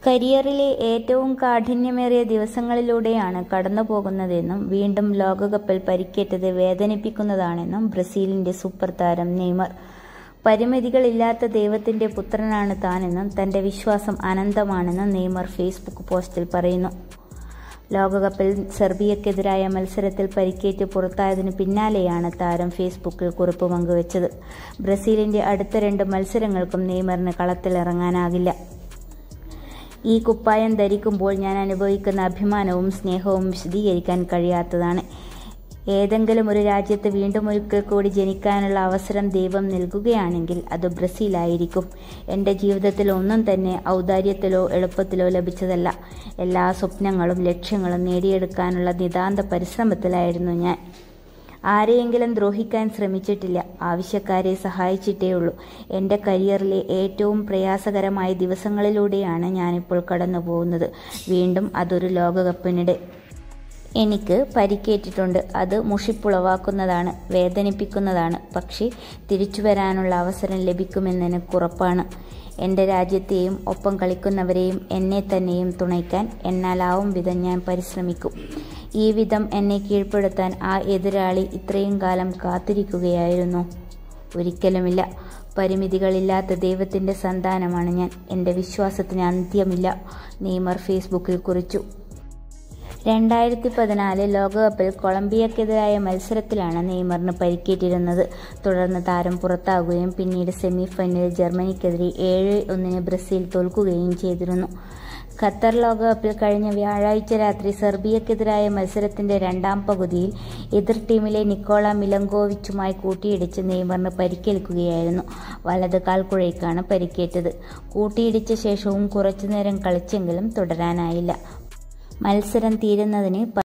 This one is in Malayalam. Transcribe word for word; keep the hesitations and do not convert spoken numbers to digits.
കരിയറിലെ ഏറ്റവും കാഠിന്യമേറിയ ദിവസങ്ങളിലൂടെയാണ് കടന്നുപോകുന്നതെന്നും വീണ്ടും ലോകകപ്പിൽ പരിക്കേറ്റത് വേദനിപ്പിക്കുന്നതാണെന്നും ബ്രസീലിന്റെ സൂപ്പർ താരം നെയ്മർ. പരിമിതികളില്ലാത്ത ദൈവത്തിന്റെ പുത്രനാണ് താനെന്നും തന്റെ വിശ്വാസം അനന്തമാണെന്നും നെയ്മർ ഫേസ്ബുക്ക് പോസ്റ്റിൽ പറയുന്നു. ലോകകപ്പിൽ സെർബിയക്കെതിരായ മത്സരത്തിൽ പരിക്കേറ്റ് പുറത്തായതിനു പിന്നാലെയാണ് താരം ഫേസ്ബുക്കിൽ കുറിപ്പ് പങ്കുവച്ചത്. ബ്രസീലിന്റെ അടുത്ത രണ്ട് മത്സരങ്ങൾക്കും നെയ്മറിന് കളത്തിലിറങ്ങാനാകില്ല. ഈ കുപ്പായം ധരിക്കുമ്പോൾ ഞാൻ അനുഭവിക്കുന്ന അഭിമാനവും സ്നേഹവും വിശദീകരിക്കാൻ കഴിയാത്തതാണ്. ഏതെങ്കിലും ഒരു രാജ്യത്ത് വീണ്ടും ഒരിക്കൽ കൂടി ജനിക്കാനുള്ള അവസരം ദൈവം നൽകുകയാണെങ്കിൽ അത് ബ്രസീലായിരിക്കും. എൻ്റെ ജീവിതത്തിൽ ഒന്നും തന്നെ ഔദാര്യത്തിലോ എളുപ്പത്തിലോ ലഭിച്ചതല്ല. എല്ലാ സ്വപ്നങ്ങളും ലക്ഷ്യങ്ങളും നേടിയെടുക്കാനുള്ള നിതാന്ത പരിശ്രമത്തിലായിരുന്നു ഞാൻ. ആരെയെങ്കിലും ദ്രോഹിക്കാൻ ശ്രമിച്ചിട്ടില്ല. ആവശ്യക്കാരെ സഹായിച്ചിട്ടേയുള്ളൂ. എൻ്റെ കരിയറിലെ ഏറ്റവും പ്രയാസകരമായ ദിവസങ്ങളിലൂടെയാണ് ഞാനിപ്പോൾ കടന്നു പോകുന്നത്. വീണ്ടും അതൊരു ലോകകപ്പിനിടെ. എനിക്ക് പരിക്കേറ്റിട്ടുണ്ട്. അത് മുഷിപ്പുളവാക്കുന്നതാണ്, വേദനിപ്പിക്കുന്നതാണ്. പക്ഷേ തിരിച്ചു വരാനുള്ള അവസരം ലഭിക്കുമെന്ന് എനിക്കുറപ്പാണ്. എൻ്റെ രാജ്യത്തെയും ഒപ്പം കളിക്കുന്നവരെയും എന്നെ തന്നെയും തുണയ്ക്കാൻ എന്നാലാവും വിധം ഞാൻ പരിശ്രമിക്കും. ഈ വിധം എന്നെ കീഴ്പ്പെടുത്താൻ ആ എതിരാളി ഇത്രയും കാലം കാത്തിരിക്കുകയായിരുന്നു? ഒരിക്കലുമില്ല. പരിമിതികളില്ലാത്ത ദൈവത്തിൻ്റെ സന്താനമാണ് ഞാൻ. എൻ്റെ വിശ്വാസത്തിന് അന്ത്യമില്ല, നെയ്മർ ഫേസ്ബുക്കിൽ കുറിച്ചു. രണ്ടായിരത്തി പതിനാല് ലോകകപ്പിൽ കൊളംബിയക്കെതിരായ മത്സരത്തിലാണ് നെയ്മറിന് പരിക്കേറ്റിരുന്നത്. തുടർന്ന് താരം പുറത്താകുകയും പിന്നീട് സെമി ഫൈനലിൽ ജർമ്മനിക്കെതിരെ ഏഴ് ഒന്നിന് ബ്രസീൽ തോൽക്കുകയും ചെയ്തിരുന്നു. ഖത്തർ ലോകകപ്പിൽ കഴിഞ്ഞ വ്യാഴാഴ്ച രാത്രി സെർബിയക്കെതിരായ മത്സരത്തിന്റെ രണ്ടാം പകുതിയിൽ എതിർ ടീമിലെ നിക്കോള മിലങ്കോവിച്ചുമായി കൂട്ടിയിടിച്ച് നെയ്മറിന് പരിക്കേൽക്കുകയായിരുന്നു. വലത് കാൽക്കുഴയ്ക്കാണ് പരിക്കേറ്റത്. കൂട്ടിയിടിച്ച ശേഷവും കുറച്ചുനേരം കളിച്ചെങ്കിലും തുടരാനായില്ല. മത്സരം തീരുന്നതിന്